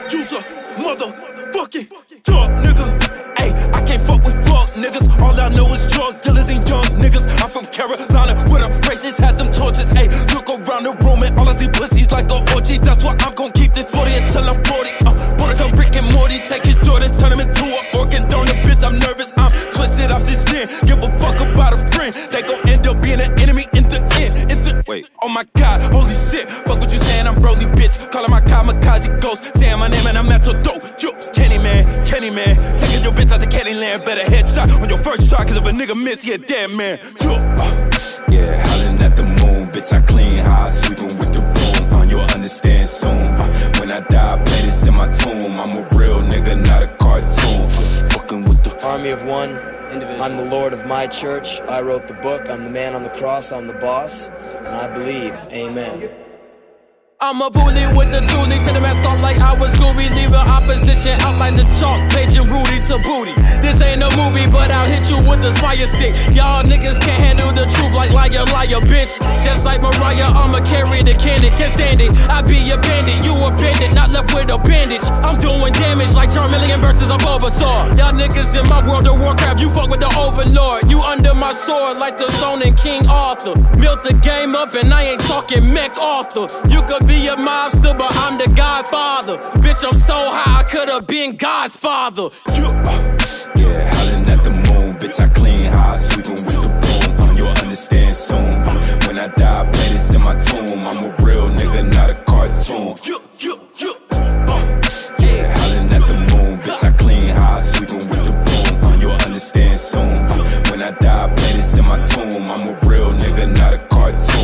You's a motherfucking dog, nigga. Ayy, I can't fuck with fuck niggas. All I know is drug dealers and young niggas. I'm from Carolina where the racists had them torches. Ayy, look around the room and all I see pussies like a orgy. That's why I'm gon' keep this 40 until I'm 40. Wanna come Rick and Morty, take his Jordan, turn him into an organ donor. Bitch, I'm nervous, I'm twisted off this gin. Give a fuck about a friend. They gon' end up being an enemy in the end. Wait, oh my god, holy shit. Fuck what you saying, I'm Broly, bitch. Calling my kamikaze ghost. Saying my name and I'm at your dope. Yo, Kenny man. Taking your bitch out to Candyland. Better headshot on your first try, cause if a nigga miss, he a dead man. Yo, yeah, howling at the moon. Bitch, I clean house, sleeping with the boom. You'll understand soon. When I die, I play this in my tomb. I'm a real nigga, not a cartoon. Fucking with the army of one. I'm the Lord of my church. I wrote the book. I'm the man on the cross. I'm the boss. And I believe. Amen. I'm a bully with the toolie to the mask off like I was Scooby. Leaving opposition out like the chalk, paging Rudy to booty. This ain't a movie, but I'll hit you with the fire stick. Y'all niggas can't handle the truth like liar, bitch. Just like Mariah, I'ma carry the candy. Can't stand it, I be a bandit. You a bandit, not left with a bandage. I'm doing damage like Charmeleon versus a Bulbasaur. Y'all niggas in my world of Warcraft, you fuck with the Overlord. You under my sword like the Zone and King Arthur. Built the game up and I ain't talking Mech Arthur. You could be a mobster, but I'm the Godfather. Bitch, I'm so high, I could've been God's father. Yeah, howling at the moon. Bitch, I clean house, sleeping with the boom. You'll understand soon. When I die, I play this in my tomb. I'm a real nigga, not a cartoon. Yeah, howling at the moon. Bitch, I clean house, sleeping with the boom. You'll understand soon. When I die, I play this in my tomb. I'm a real nigga, not a cartoon.